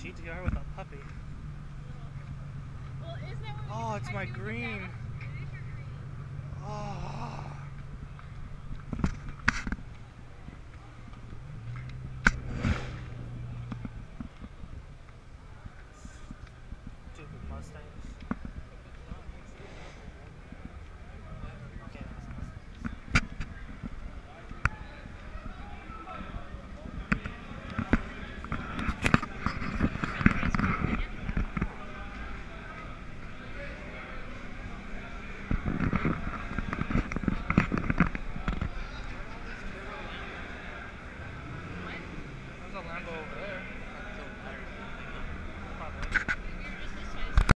GTR with a puppy. Well, isn't it Oh, it's my green. Oh.